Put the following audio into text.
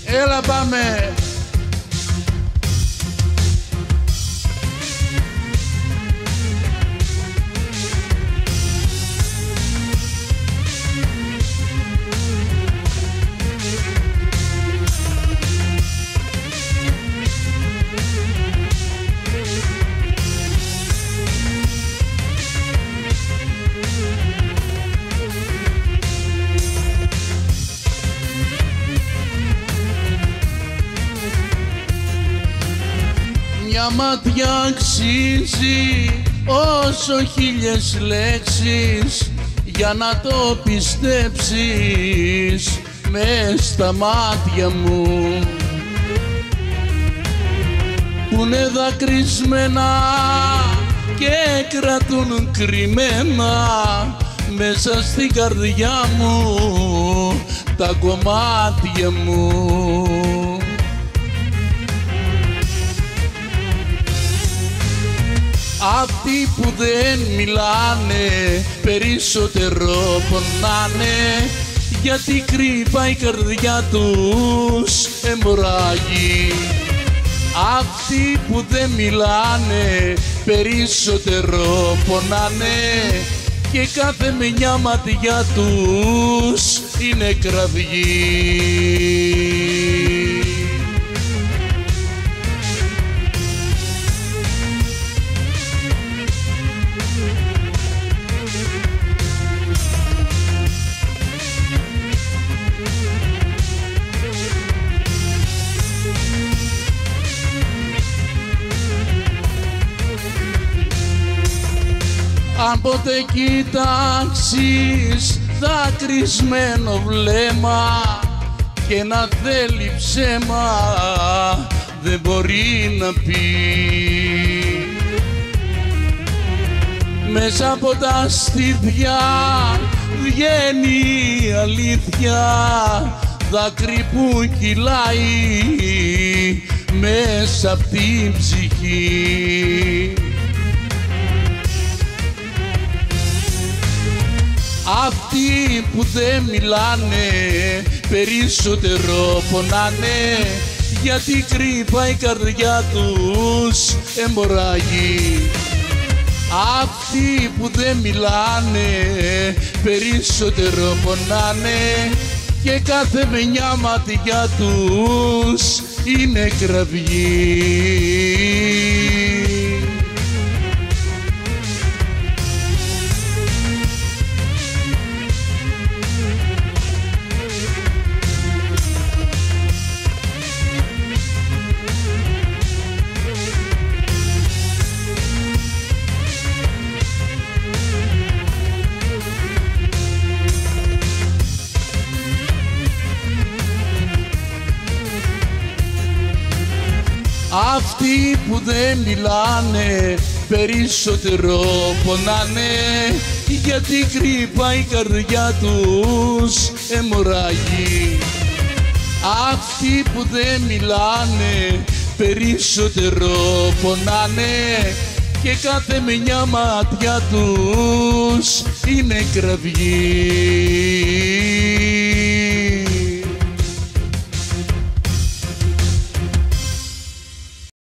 Έλα πάμε. Μια μάτια αξίζει όσο χίλιες λέξεις για να το πιστέψεις μες στα μάτια μου που είναι δακρυσμένα και κρατούν κρυμμένα μέσα στην καρδιά μου τα κομμάτια μου. Αυτοί που δεν μιλάνε περισσότερο πονάνε γιατί κρύβα η καρδιά τους εμποράγει. Αυτοί που δεν μιλάνε περισσότερο πονάνε και κάθε μια ματιά τους είναι κραυγή. Αν ποτέ κοιτάξεις δακρυσμένο βλέμμα και να θέλει ψέμα δεν μπορεί να πει. Μέσα από τα στήθια βγαίνει η αλήθεια, δάκρυ που κυλάει μέσα απ' την ψυχή. Αυτοί που δεν μιλάνε περισσότερο πονάνε γιατί κρύβα η καρδιά τους εμποράγει. Αυτοί που δεν μιλάνε περισσότερο πονάνε και κάθε μια ματιά τους είναι κραυγή. Αυτοί που δεν μιλάνε περισσότερο πονάνε γιατί κρύβα η καρδιά τους αιμορραγεί. Αυτοί που δεν μιλάνε περισσότερο πονάνε και κάθε μια ματιά τους είναι κραυγή.